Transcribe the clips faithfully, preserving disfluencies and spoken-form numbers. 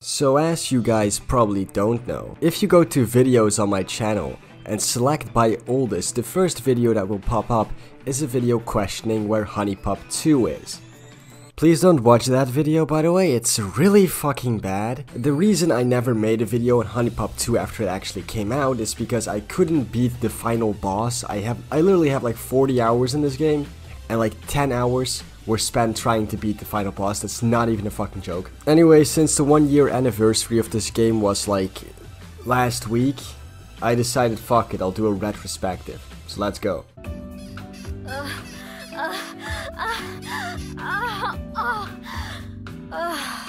So as you guys probably don't know, if you go to videos on my channel and select by oldest, the first video that will pop up is a video questioning where HuniePup two is. Please don't watch that video, by the way, it's really fucking bad. The reason I never made a video on HuniePup two after it actually came out is because I couldn't beat the final boss. I have, I literally have like forty hours in this game, and like ten hours were spent trying to beat the final boss. That's not even a fucking joke. Anyway, since the one year anniversary of this game was like last week, I decided fuck it, I'll do a retrospective. So let's go. Uh, uh, uh, uh, uh, uh,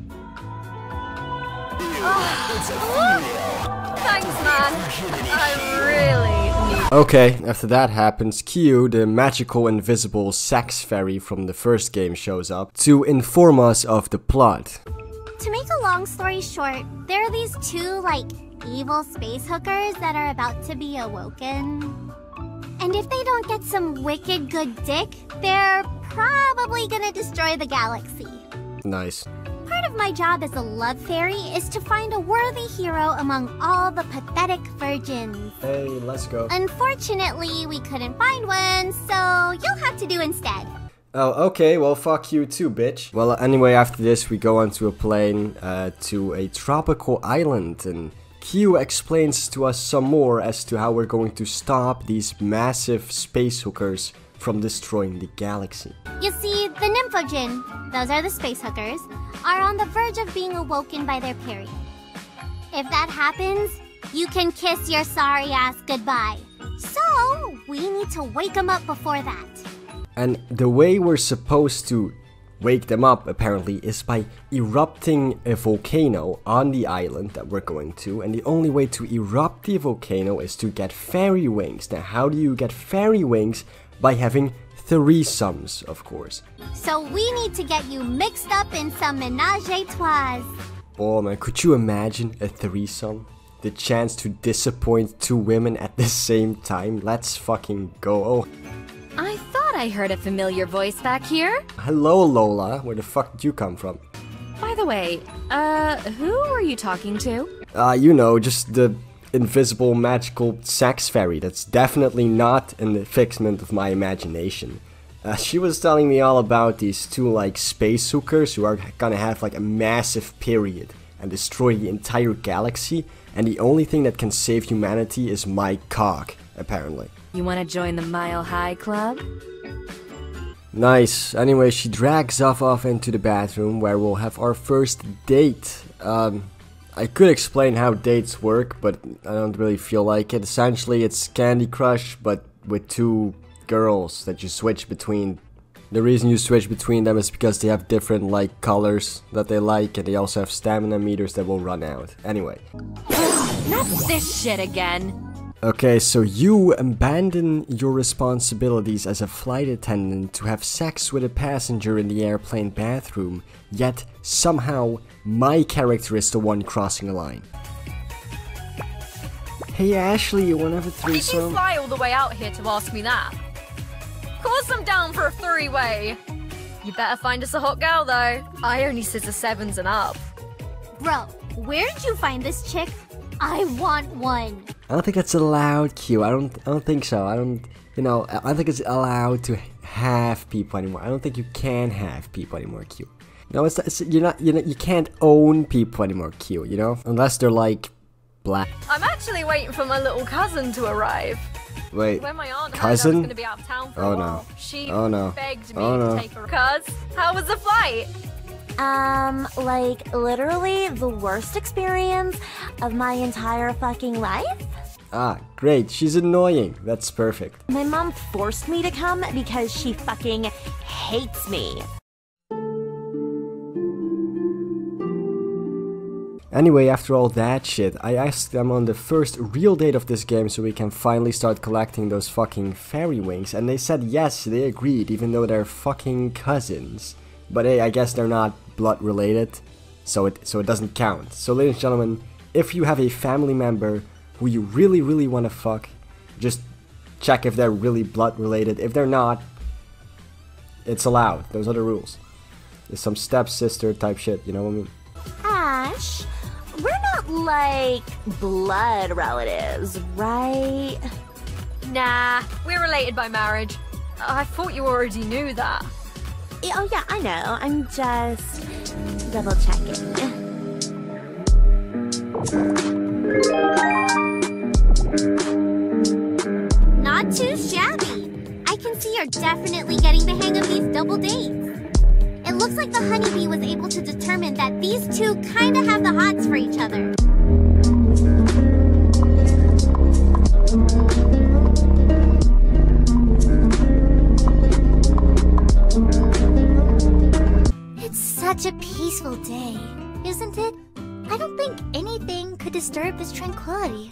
uh. Thanks, man. I really need. Okay, after that happens, Q, the magical invisible sex fairy from the first game, shows up to inform us of the plot. To make a long story short, there are these two, like, evil space hookers that are about to be awoken. And if they don't get some wicked good dick, they're probably gonna destroy the galaxy. Nice. Part of my job as a love fairy is to find a worthy hero among all the pathetic virgins. Hey, let's go. Unfortunately, we couldn't find one, so you'll have to do instead. Oh, okay, well fuck you too, bitch. Well, anyway, after this we go onto a plane uh, to a tropical island, and Q explains to us some more as to how we're going to stop these massive space hookers from destroying the galaxy. You see, the Nymphojin, those are the space hookers, are on the verge of being awoken by their period. If that happens, you can kiss your sorry ass goodbye. So, we need to wake them up before that. And the way we're supposed to wake them up, apparently, is by erupting a volcano on the island that we're going to. And the only way to erupt the volcano is to get fairy wings. Now, how do you get fairy wings? By having threesomes, of course. So we need to get you mixed up in some menage a trois. Oh man, could you imagine a threesome? The chance to disappoint two women at the same time? Let's fucking go. Oh. I thought I heard a familiar voice back here. Hello, Lola. Where the fuck did you come from? By the way, uh, who were you talking to? Uh, you know, just the invisible magical sex fairy. That's definitely not an figment of my imagination. Uh, she was telling me all about these two, like, space hookers who are gonna have, like, a massive period and destroy the entire galaxy, and the only thing that can save humanity is my cock, apparently. You wanna join the Mile High Club? Nice. Anyway, she drags off off into the bathroom where we'll have our first date. Um, I could explain how dates work, but I don't really feel like it. Essentially, it's Candy Crush, but with two girls that you switch between. The reason you switch between them is because they have different, like, colors that they like, and they also have stamina meters that will run out. Anyway. Not this shit again. Okay, so you abandon your responsibilities as a flight attendant to have sex with a passenger in the airplane bathroom, yet somehow my character is the one crossing a line. Hey Ashley, you wanna have a threesome? Did you fly all the way out here to ask me that? Of course I'm down for a three-way. You better find us a hot girl though. I only scissor sevens and up. Bro, where'd you find this chick? I want one. I don't think that's allowed, Q. I don't. I don't think so. I don't. You know. I don't think it's allowed to have people anymore. I don't think you can have people anymore, Q. No, it's, it's you're not. You know. You can't own people anymore, Q. You know, unless they're like black. I'm actually waiting for my little cousin to arrive. Wait. When my aunt cousin? heard I was gonna be out of town for oh a while, no. she oh no. begged me oh no. to take her. Cuz, how was the flight? Um, like, literally the worst experience of my entire fucking life? Ah, great. She's annoying. That's perfect. My mom forced me to come because she fucking hates me. Anyway, after all that shit, I asked them on the first real date of this game so we can finally start collecting those fucking fairy wings, and they said yes, they agreed, even though they're fucking cousins. But hey, I guess they're not blood related, so it so it doesn't count. So ladies and gentlemen, if you have a family member who you really really want to fuck, just check if they're really blood related. If they're not, it's allowed. Those are the rules. It's some stepsister type shit, you know what I mean? I Ash? We're not, like, blood relatives, right? Nah, we're related by marriage. I thought you already knew that. Oh, yeah, I know. I'm just double checking. Not too shabby. I can see you're definitely getting the hang of these double dates. It looks like the honeybee was able to determine that these two kinda have the hots for each other. It's such a peaceful day, isn't it? I don't think anything could disturb this tranquility.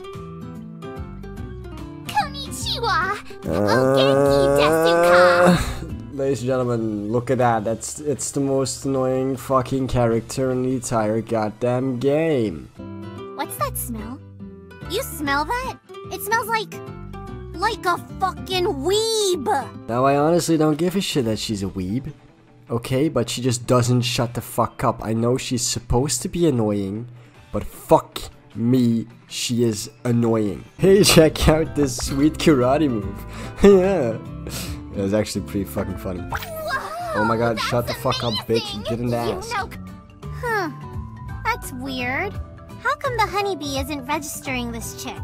Konnichiwa! O genki desu ka? Ladies and gentlemen, look at that. That's it's the most annoying fucking character in the entire goddamn game. What's that smell? You smell that? It smells like... like a fucking weeb! Now I honestly don't give a shit that she's a weeb. Okay, but she just doesn't shut the fuck up. I know she's supposed to be annoying, but fuck me, she is annoying. Hey, check out this sweet karate move. Yeah. It was actually pretty fucking funny. Whoa, oh my god, shut the fuck up, bitch. You didn't ask. You know... Huh. That's weird. How come the honeybee isn't registering this chick?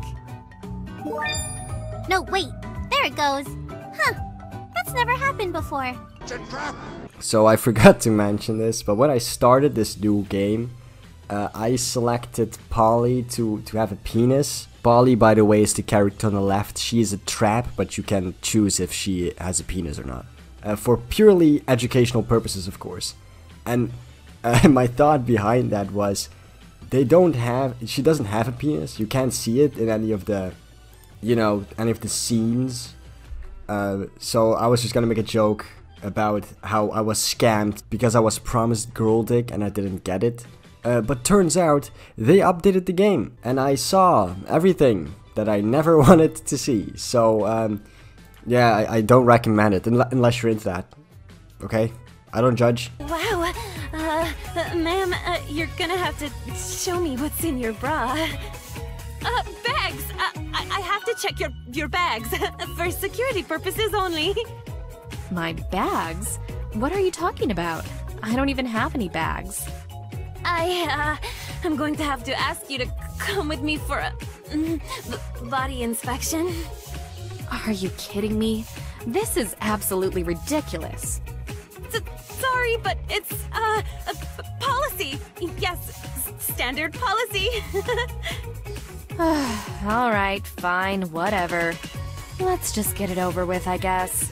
No, wait. There it goes. Huh. That's never happened before. So I forgot to mention this, but when I started this new game, uh, I selected Polly to, to have a penis. Polly, by the way, is the character on the left. She is a trap, but you can choose if she has a penis or not. Uh, for purely educational purposes, of course. And uh, my thought behind that was, they don't have, she doesn't have a penis. You can't see it in any of the, you know, any of the scenes. Uh, so I was just gonna make a joke about how I was scammed because I was promised girl dick and I didn't get it. Uh, but turns out they updated the game and I saw everything that I never wanted to see. So um, yeah, I, I don't recommend it unle unless you're into that. Okay, I don't judge. Wow, uh, uh, ma'am, uh, you're gonna have to show me what's in your bra. Uh, bags! Uh, I, I have to check your, your bags for security purposes only. My bags? What are you talking about? I don't even have any bags. I, uh, I'm going to have to ask you to come with me for a mm, body inspection. Are you kidding me? This is absolutely ridiculous. S sorry, but it's, uh, a policy. Yes, standard policy. Alright, fine, whatever. Let's just get it over with, I guess.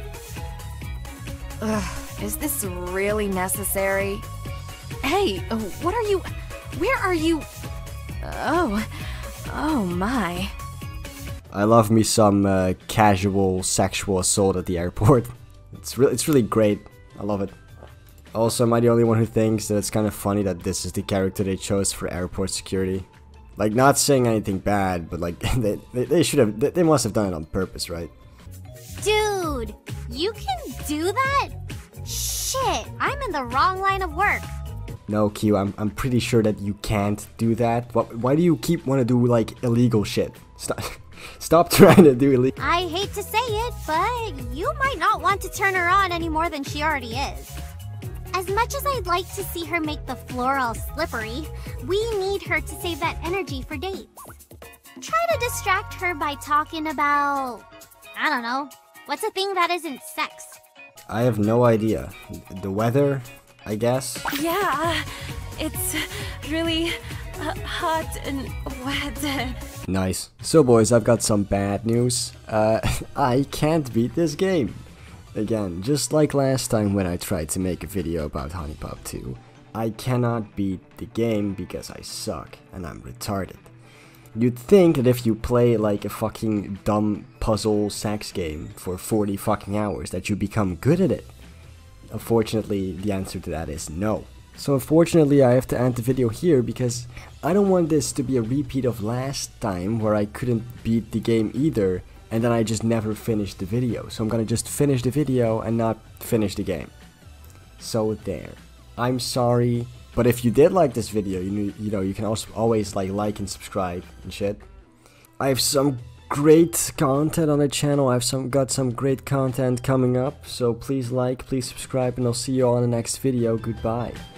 Ugh, is this really necessary? Hey, what are you... Where are you... Oh, oh my. I love me some uh, casual sexual assault at the airport. It's, re it's really great. I love it. Also, am I the only one who thinks that it's kind of funny that this is the character they chose for airport security? Like, not saying anything bad, but like, they, they, they should have, they, they must have done it on purpose, right? Dude, you can do that? Shit, I'm in the wrong line of work. No, Q, I'm, I'm pretty sure that you can't do that. Why, why do you keep want to do, like, illegal shit? Stop, stop trying to do illegal. I hate to say it, but you might not want to turn her on any more than she already is. As much as I'd like to see her make the floor all slippery, we need her to save that energy for dates. Try to distract her by talking about... I don't know. What's a thing that isn't sex? I have no idea. The weather, I guess? Yeah, it's really uh, hot and wet. Nice. So boys, I've got some bad news. Uh, I can't beat this game. Again, just like last time when I tried to make a video about HuniePop two, I cannot beat the game because I suck and I'm retarded. You'd think that if you play like a fucking dumb puzzle sex game for forty fucking hours that you become good at it. Unfortunately, the answer to that is no. So unfortunately I have to end the video here because I don't want this to be a repeat of last time where I couldn't beat the game either and then I just never finished the video. So I'm gonna just finish the video and not finish the game. So there. I'm sorry, But if you did like this video, you, you know, you can also always like like and subscribe and shit. I have some great content on the channel. I've some got some great content coming up, so please like, please subscribe, and I'll see you all in the next video. Goodbye.